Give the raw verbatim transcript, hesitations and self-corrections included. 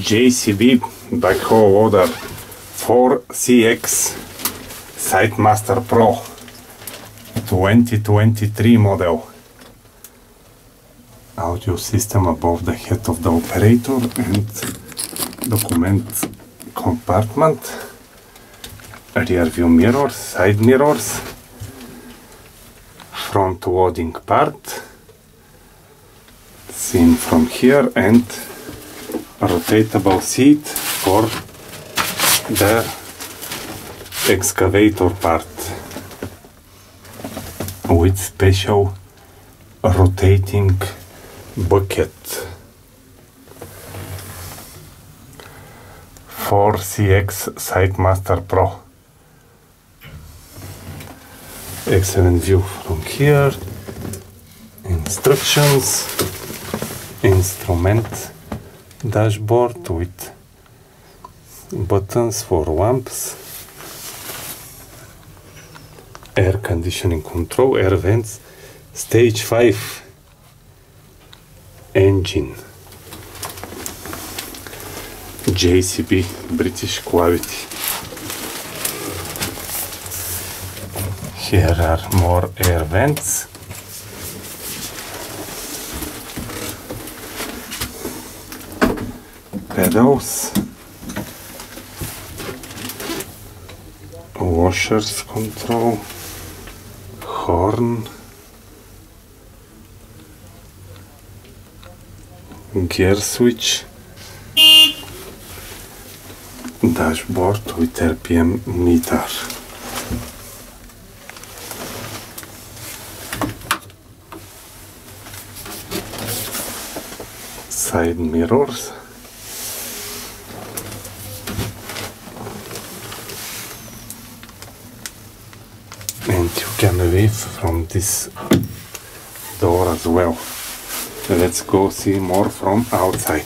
J C B Backhoe Loader four C X Sidemaster Pro twenty twenty-three model. Audio system above the head of the operator and document compartment, rear view mirrors, side mirrors, front loading part seen from here, and a rotatable seat for the excavator part with special rotating bucket. four C X Sidemaster Pro. Excellent view from here. Instructions, instrument dashboard with buttons for lamps, air conditioning control, air vents, stage five engine, J C B British quality. Here are more air vents. Pedals, washers control, horn, gear switch, dashboard with R P M meter. Side mirrors, and you can leave from this door as well. Let's go see more from outside.